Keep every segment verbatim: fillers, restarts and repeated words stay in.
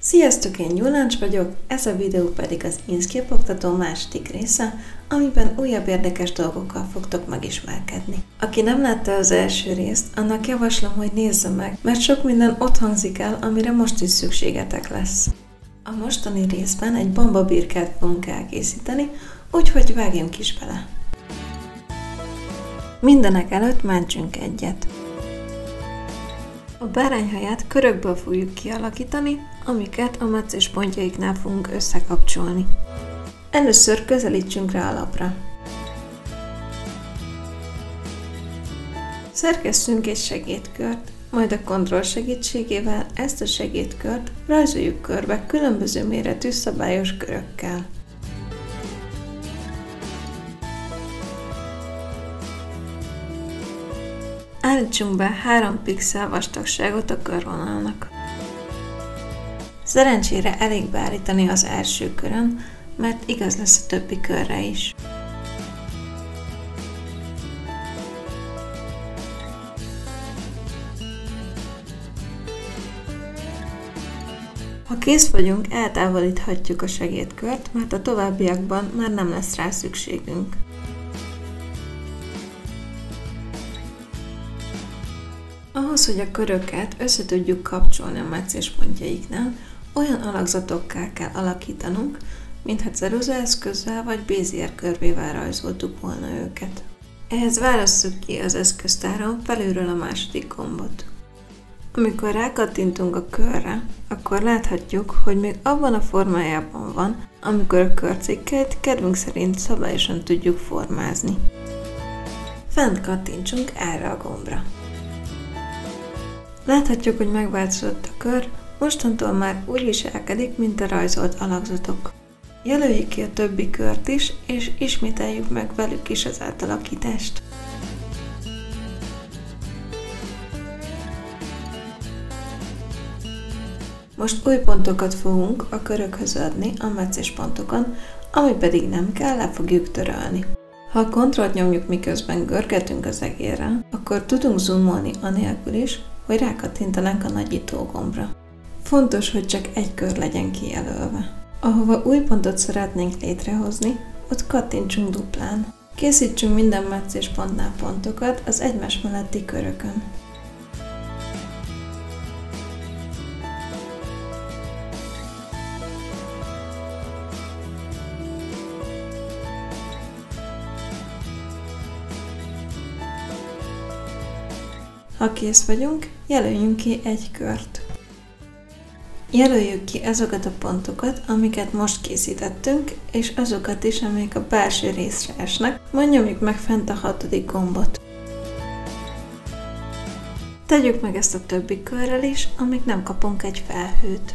Sziasztok, én Gyuláncs vagyok, ez a videó pedig az Inkscape oktató második része, amiben újabb érdekes dolgokkal fogtok megismerkedni. Aki nem látta az első részt, annak javaslom, hogy nézze meg, mert sok minden ott hangzik el, amire most is szükségetek lesz. A mostani részben egy bambabirkát fogunk elkészíteni, úgyhogy vágjunk is bele. Mindenek előtt mentsünk egyet. A bárányhaját körökből fogjuk kialakítani, amiket a metszéspontjaiknál fogunk összekapcsolni. Először közelítsünk rá a lapra. Szerkesszünk egy segédkört, majd a kontroll segítségével ezt a segédkört rajzoljuk körbe különböző méretű szabályos körökkel. Állítsunk be három pixel vastagságot a körvonalnak. Szerencsére elég beállítani az első körön, mert igaz lesz a többi körre is. Ha kész vagyunk, eltávolíthatjuk a segédkört, mert a továbbiakban már nem lesz rá szükségünk. Ahhoz, hogy a köröket össze tudjuk kapcsolni a metszéspontjaiknál, olyan alakzatokká kell alakítanunk, mintha ceruzaeszközzel vagy bézier körvével rajzoltuk volna őket. Ehhez válasszuk ki az eszköztáron felülről a második gombot. Amikor rákattintunk a körre, akkor láthatjuk, hogy még abban a formájában van, amikor a körcikkeit kedvünk szerint szabályosan tudjuk formázni. Fent kattintsunk erre a gombra. Láthatjuk, hogy megváltozott a kör, mostantól már úgy viselkedik, mint a rajzolt alakzatok. Jelöljük ki a többi kört is, és ismételjük meg velük is az átalakítást. Most új pontokat fogunk a körökhöz adni a metszéspontokon, ami pedig nem kell, le fogjuk törölni. Ha a kontrollt nyomjuk, miközben görgetünk az egérrel, akkor tudunk zoomolni anélkül is, hogy rákattintanánk a nagyító gombra. Fontos, hogy csak egy kör legyen kijelölve. Ahova új pontot szeretnénk létrehozni, ott kattintsunk duplán. Készítsünk minden metszéspontnál pontokat az egymás melletti körökön. Ha kész vagyunk, jelöljünk ki egy kört. Jelöljük ki azokat a pontokat, amiket most készítettünk, és azokat is, amik a belső részre esnek, majd nyomjuk meg fent a hatodik gombot. Tegyük meg ezt a többi körrel is, amíg nem kapunk egy felhőt.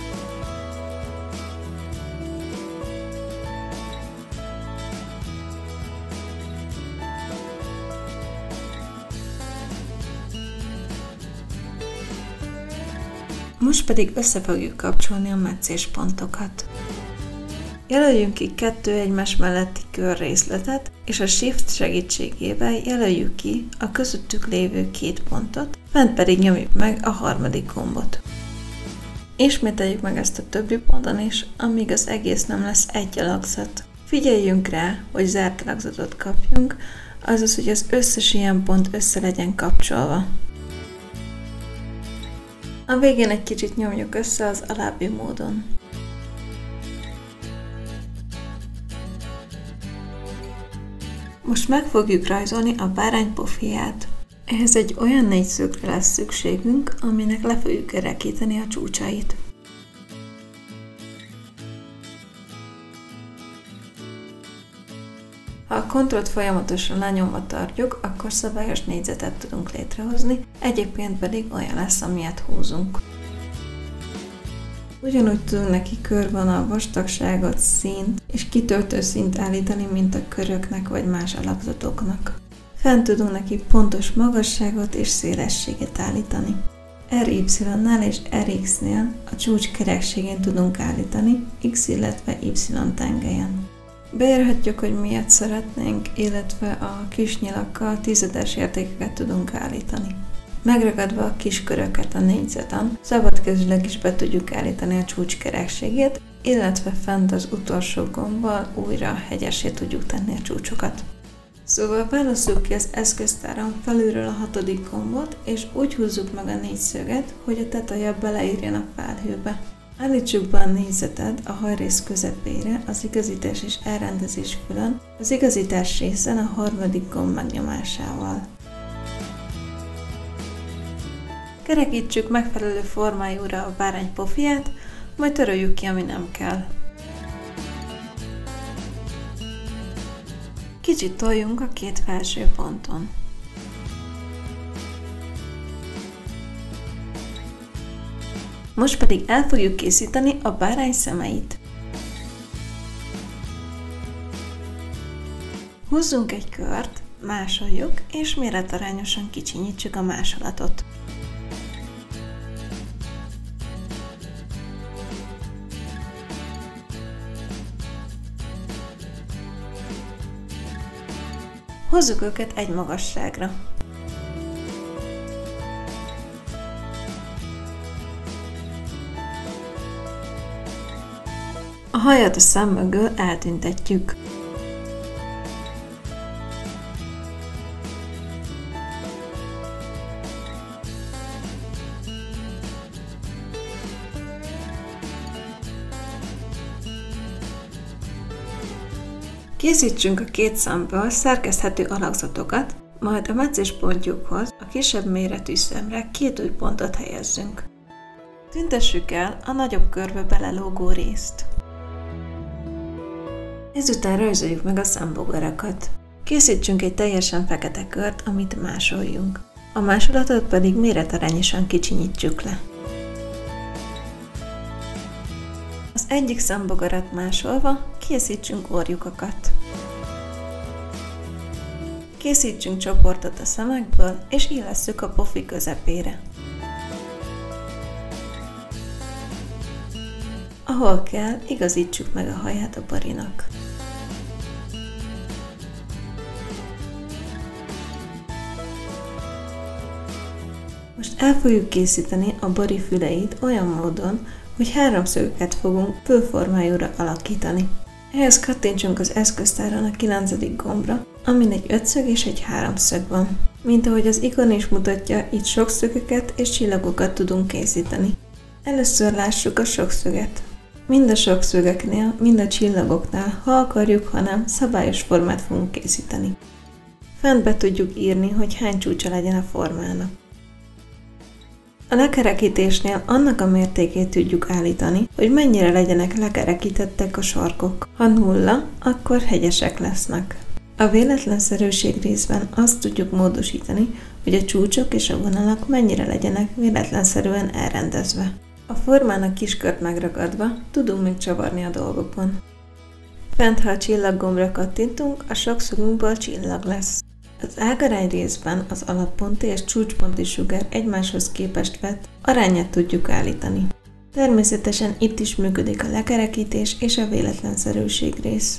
Most pedig össze fogjuk kapcsolni a metszéspontokat. Jelöljünk ki kettő egymás melletti körrészletet, és a Shift segítségével jelöljük ki a közöttük lévő két pontot, fent pedig nyomjuk meg a harmadik gombot. Ismételjük meg ezt a többi ponton is, amíg az egész nem lesz egy alakzat. Figyeljünk rá, hogy zárt alakzatot kapjunk, azaz, hogy az összes ilyen pont össze legyen kapcsolva. A végén egy kicsit nyomjuk össze az alábbi módon. Most meg fogjuk rajzolni a bárány pofiját. Ehhez egy olyan négyszögre lesz szükségünk, aminek le fogjuk kerekíteni a csúcsait. Ha a kontrollt folyamatosan lenyomva tartjuk, akkor szabályos négyzetet tudunk létrehozni, egyébként pedig olyan lesz, amilyet húzunk. Ugyanúgy tudunk neki körvonal, vastagságot, színt és kitöltő színt állítani, mint a köröknek vagy más alakzatoknak. Fent tudunk neki pontos magasságot és szélességet állítani. er y-nál és er x-nél a csúcs kerekségén tudunk állítani, x, illetve y tengelyen. Beírhatjuk, hogy miért szeretnénk, illetve a kis nyilakkal tízedes értékeket tudunk állítani. Megragadva a kis köröket a négyzeten, szabadkezűleg is be tudjuk állítani a csúcs kerekségét, illetve fent az utolsó gombbal újra hegyessé tudjuk tenni a csúcsokat. Szóval válasszuk ki az eszköztáron felülről a hatodik gombot, és úgy húzzuk meg a négyszöget, hogy a tetaja beleírjon a felhőbe. Állítsuk be a négyzetet a hajrész közepére az igazítás és elrendezés fülön, az igazítás részen a harmadik gomb megnyomásával. Kerekítsük megfelelő formájúra a bárány pofiját, majd töröljük ki, ami nem kell. Kicsit toljunk a két felső ponton. Most pedig el fogjuk készíteni a bárány szemeit. Húzzunk egy kört, másoljuk, és méretarányosan kicsinyítsük a másolatot. Hozzuk őket egy magasságra. A hajat a szem mögül eltüntetjük. Készítsünk a két szemből szerkeszthető alakzatokat, majd a metszéspontjukhoz a kisebb méretű szemre két új pontot helyezzünk. Tüntessük el a nagyobb körbe belelógó részt. Ezután rajzoljuk meg a szembogarakat. Készítsünk egy teljesen fekete kört, amit másoljunk. A másolatot pedig méretarányosan kicsinyítsük le. Az egyik szembogarat másolva készítsünk orrlyukakat. Készítsünk csoportot a szemekből, és illesszük a pofi közepére. Ahol kell, igazítsuk meg a haját a barinak. Most el fogjuk készíteni a bari füleit olyan módon, hogy háromszögeket fogunk főformájúra alakítani. Ehhez kattintsunk az eszköztáron a kilencedik gombra, amin egy ötszög és egy háromszög van. Mint ahogy az ikon is mutatja, itt sokszögeket és csillagokat tudunk készíteni. Először lássuk a sokszöget. Mind a sokszögeknél, mind a csillagoknál, ha akarjuk, ha nem, szabályos formát fogunk készíteni. Fent be tudjuk írni, hogy hány csúcsa legyen a formának. A lekerekítésnél annak a mértékét tudjuk állítani, hogy mennyire legyenek lekerekítettek a sarkok. Ha nulla, akkor hegyesek lesznek. A véletlenszerűség részben azt tudjuk módosítani, hogy a csúcsok és a vonalak mennyire legyenek véletlenszerűen elrendezve. A formának kiskört megragadva tudunk még csavarni a dolgokon. Fent, ha a csillaggombra kattintunk, a sokszögünkből csillag lesz. Az ágarány részben az alapponti és csúcsponti sugár egymáshoz képest vett arányát tudjuk állítani. Természetesen itt is működik a lekerekítés és a véletlenszerűség rész.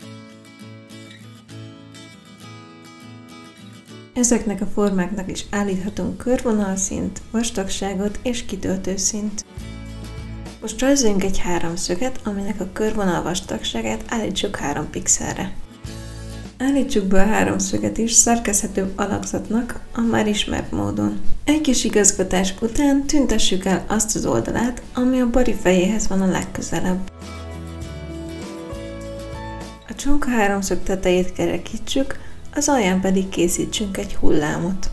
Ezeknek a formáknak is állíthatunk körvonalszint, vastagságot és kitöltőszint. Most rajzoljunk egy háromszöget, aminek a körvonal vastagságát állítsuk három pixelre. Állítsuk be a háromszöget is szerkeszthető alakzatnak a már ismert módon. Egy kis igazgatás után tüntessük el azt az oldalát, ami a bari fejéhez van a legközelebb. A csonka háromszög tetejét kerekítsük, az alján pedig készítsünk egy hullámot.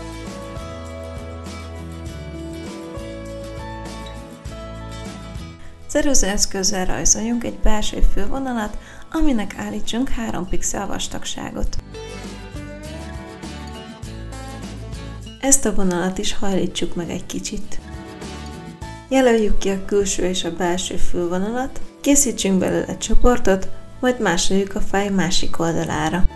Ceruzaeszközzel rajzoljunk egy belső fővonalat, aminek állítsunk három pixel vastagságot. Ezt a vonalat is hajlítsuk meg egy kicsit. Jelöljük ki a külső és a belső fővonalat, készítsünk belőle egy csoportot, majd másoljuk a fej másik oldalára.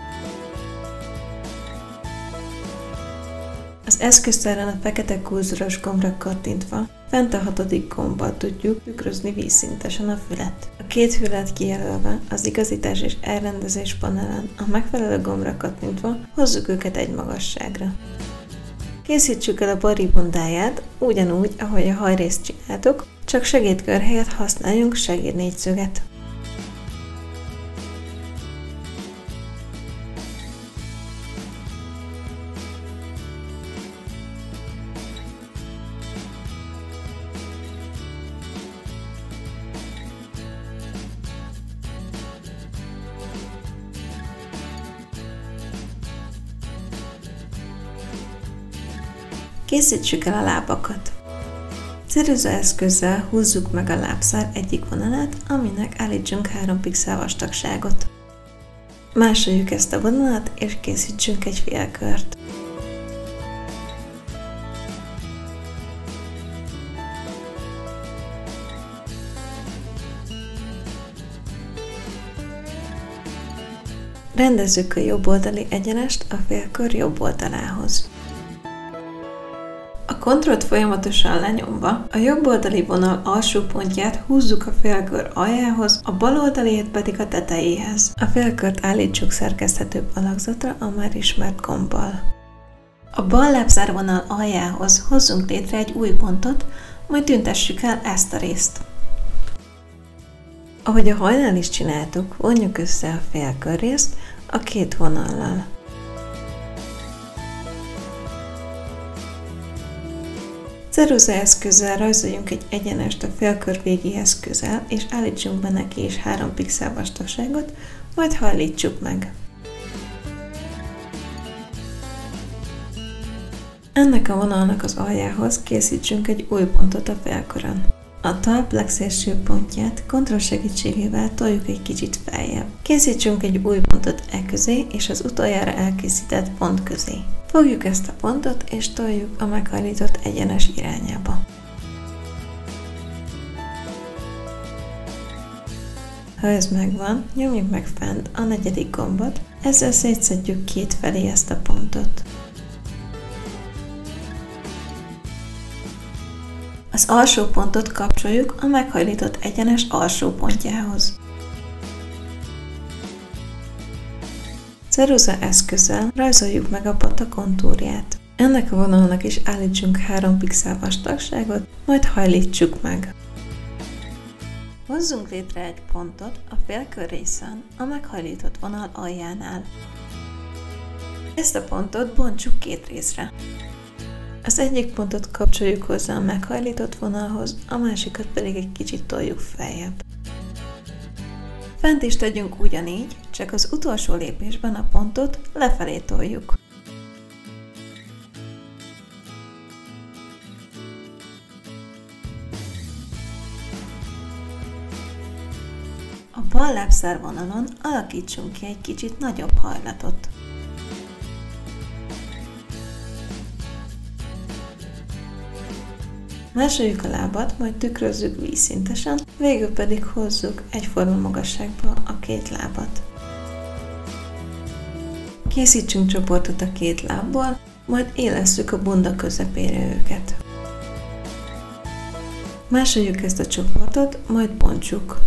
Az eszköztáron a fekete kurzoros gombra kattintva, fent a hatodik gombbal tudjuk tükrözni vízszintesen a fület. A két fület kijelölve, az igazítás és elrendezés panelen a megfelelő gombra kattintva hozzuk őket egy magasságra. Készítsük el a bari bundáját, ugyanúgy, ahogy a hajrészt csináltuk, csak segédkör helyett használjunk segédnégyszöget. Készítsük el a lábakat. Ceruzaeszközzel húzzuk meg a lábszár egyik vonalát, aminek állítsunk három pixel vastagságot. Másoljuk ezt a vonalat, és készítsünk egy félkört. Rendezzük a jobb oldali egyenest a félkör jobb oldalához. A kontrollt folyamatosan lenyomva, a jobb oldali vonal alsó pontját húzzuk a félkör aljához, a bal oldaliét pedig a tetejéhez. A félkört állítsuk szerkeszthetőbb alakzatra a már ismert gombbal. A bal lábszárvonal aljához hozzunk létre egy új pontot, majd tüntessük el ezt a részt. Ahogy a hajnál is csináltuk, vonjuk össze a félkörrészt a két vonallal. Ceruzaeszközzel rajzoljunk egy egyenest a félkör végéhez közel, és állítsunk be neki is három pixel vastagságot, majd hajlítsuk meg. Ennek a vonalnak az aljához készítsünk egy új pontot a félkörön. A talp legszélső pontját kontroll segítségével toljuk egy kicsit feljebb. Készítsünk egy új pontot e közé és az utoljára elkészített pont közé. Fogjuk ezt a pontot és toljuk a meghajlított egyenes irányába. Ha ez megvan, nyomjuk meg fent a negyedik gombot, ezzel szétszedjük két felé ezt a pontot. Az alsó pontot kapcsoljuk a meghajlított egyenes alsó pontjához. Ceruza eszközzel rajzoljuk meg a pata kontúrját. Ennek a vonalnak is állítsunk három pixel vastagságot, majd hajlítsuk meg. Hozzunk létre egy pontot a félkör részen a meghajlított vonal aljánál. Ezt a pontot bontsuk két részre. Az egyik pontot kapcsoljuk hozzá a meghajlított vonalhoz, a másikat pedig egy kicsit toljuk feljebb. Fent is tegyünk ugyanígy, csak az utolsó lépésben a pontot lefelé toljuk. A bal lábszár vonalon alakítsunk ki egy kicsit nagyobb hajlatot. Másoljuk a lábat, majd tükrözzük vízszintesen, végül pedig hozzuk egyforma magasságba a két lábat. Készítsünk csoportot a két lábból, majd élesszük a bunda közepére őket. Másoljuk ezt a csoportot, majd bontsuk.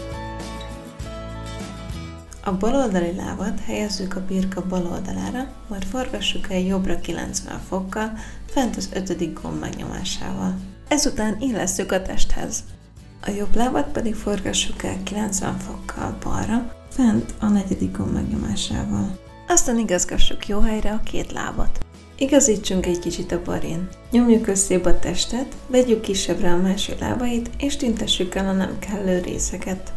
A baloldali lábat helyezzük a birka bal oldalára, majd forgassuk el jobbra kilencven fokkal, fent az ötödik gomb megnyomásával. Ezután illesszük a testhez. A jobb lábat pedig forgassuk el kilencven fokkal balra, fent a negyedik gomb megnyomásával. Aztán igazgassuk jó helyre a két lábat. Igazítsunk egy kicsit a barin. Nyomjuk összébb a testet, vegyük kisebbre a másik lábait, és tüntessük el a nem kellő részeket.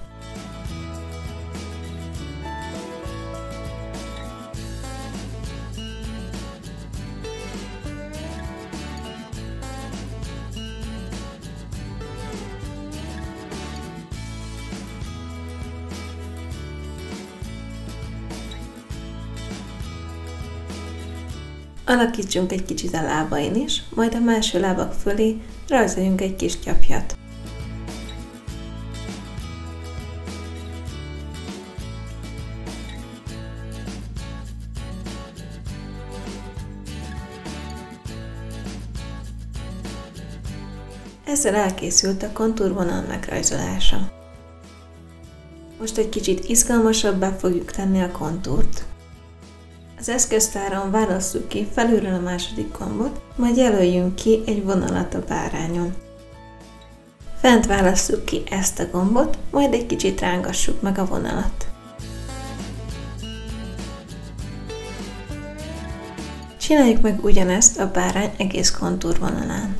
Alakítsunk egy kicsit a lábain is, majd a másik lábak fölé rajzoljunk egy kis gyapjat. Ezzel elkészült a kontúrvonal megrajzolása. Most egy kicsit izgalmasabbá fogjuk tenni a kontúrt. Az Az eszköztáron válasszuk ki felülről a második gombot, majd jelöljünk ki egy vonalat a bárányon. Fent válasszuk ki ezt a gombot, majd egy kicsit rángassuk meg a vonalat. Csináljuk meg ugyanezt a bárány egész kontúrvonalán.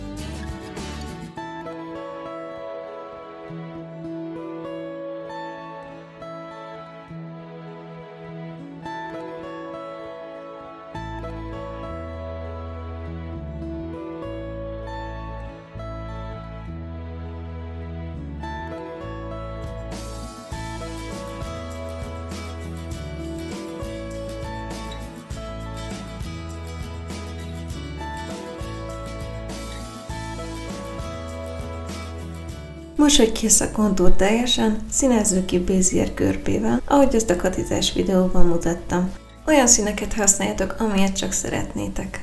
Most, hogy kész a kontúr teljesen, színezzük ki Bézier görbével, ahogy azt a katizás videóban mutattam. Olyan színeket használjatok, amilyet csak szeretnétek.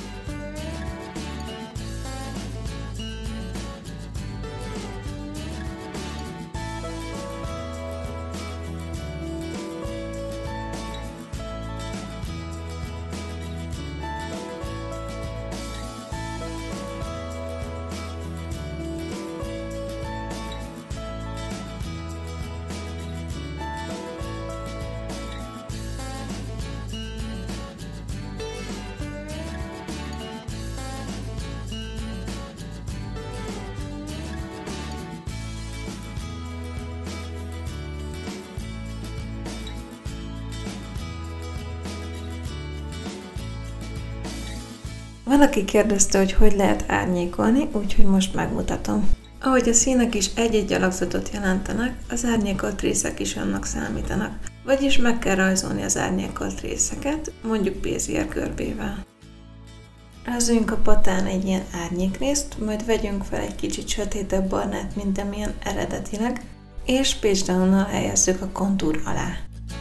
Valaki kérdezte, hogy hogy lehet árnyékolni, úgyhogy most megmutatom. Ahogy a színek is egy-egy alakzatot jelentenek, az árnyékolt részek is annak számítanak. Vagyis meg kell rajzolni az árnyékolt részeket, mondjuk Bézier görbével. Rajzoljunk a patán egy ilyen árnyékrészt, majd vegyünk fel egy kicsit sötétebb barnát, mint amilyen eredetileg, és Page Down-nal helyezzük a kontúr alá.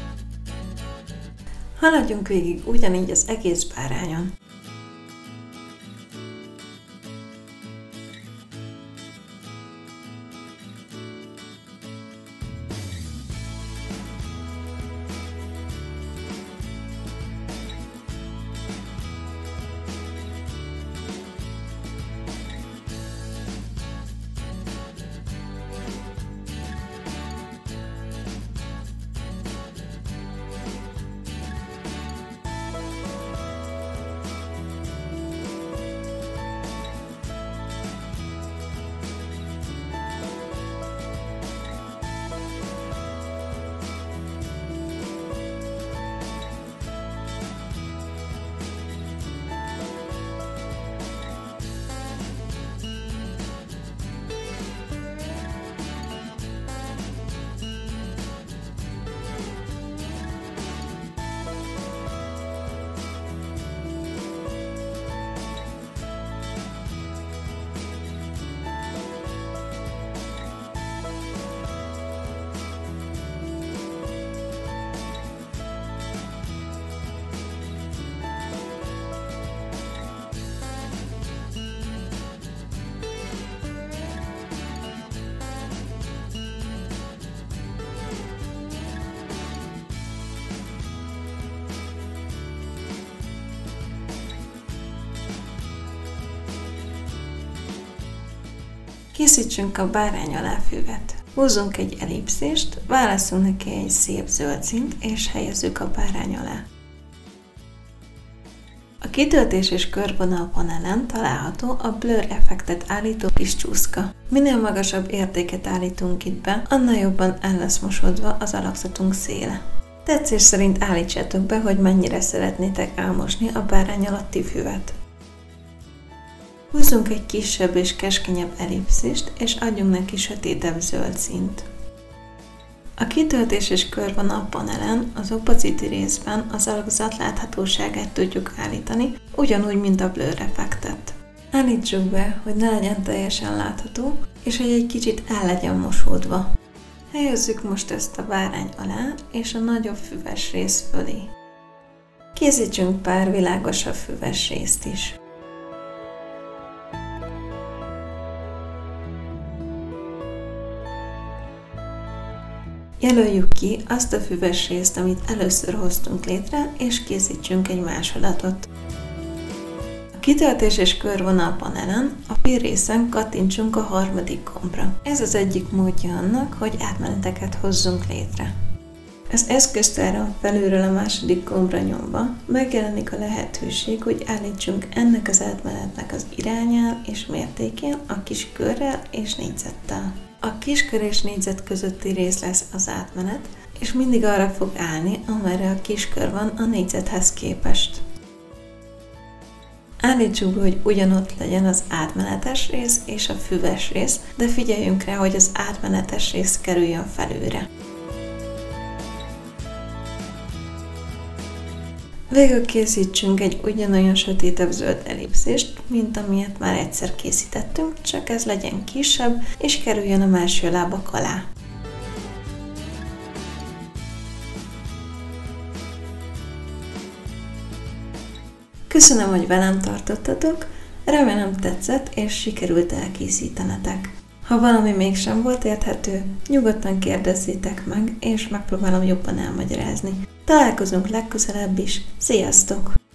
Haladjunk végig ugyanígy az egész bárányon. Készítsünk a bárány alá füvet. Húzzunk egy ellipszist, válasszunk neki egy szép zöld színt, és helyezzük a bárány alá. A kitöltés és körvonal panelen található a blur effektet állító kis csúszka. Minél magasabb értéket állítunk itt be, annál jobban el lesz mosodva az alakzatunk széle. Tetszés szerint állítsátok be, hogy mennyire szeretnétek elmosni a bárány alatti füvet. Húzzunk egy kisebb és keskenyebb ellipszist, és adjunk neki sötétebb zöld színt. A kitöltés és körvonal panelen az opacity részben az alakzat láthatóságát tudjuk állítani, ugyanúgy, mint a blur effektet. Állítsuk be, hogy ne legyen teljesen látható, és hogy egy kicsit el legyen mosódva. Helyezzük most ezt a bárány alá, és a nagyobb füves rész fölé. Készítsünk pár világosabb füves részt is. Jelöljük ki azt a füves részt, amit először hoztunk létre, és készítsünk egy másolatot. A kitöltés és körvonal panelen a Fill részen kattintsunk a harmadik gombra. Ez az egyik módja annak, hogy átmeneteket hozzunk létre. Az eszköztáron felülről a második gombra nyomva megjelenik a lehetőség, hogy állítsunk ennek az átmenetnek az irányán és mértékén a kis körrel és négyzettel. A kiskör és négyzet közötti rész lesz az átmenet, és mindig arra fog állni, amerre a kiskör van a négyzethez képest. Állítsuk be, hogy ugyanott legyen az átmenetes rész és a füves rész, de figyeljünk rá, hogy az átmenetes rész kerüljön felülre. Végül készítsünk egy ugyanolyan sötétebb zöld ellipszist, mint amilyet már egyszer készítettünk, csak ez legyen kisebb, és kerüljön a melső lábak alá. Köszönöm, hogy velem tartottatok, remélem tetszett és sikerült elkészítenetek. Ha valami mégsem volt érthető, nyugodtan kérdezzétek meg, és megpróbálom jobban elmagyarázni. Találkozunk legközelebb is, sziasztok!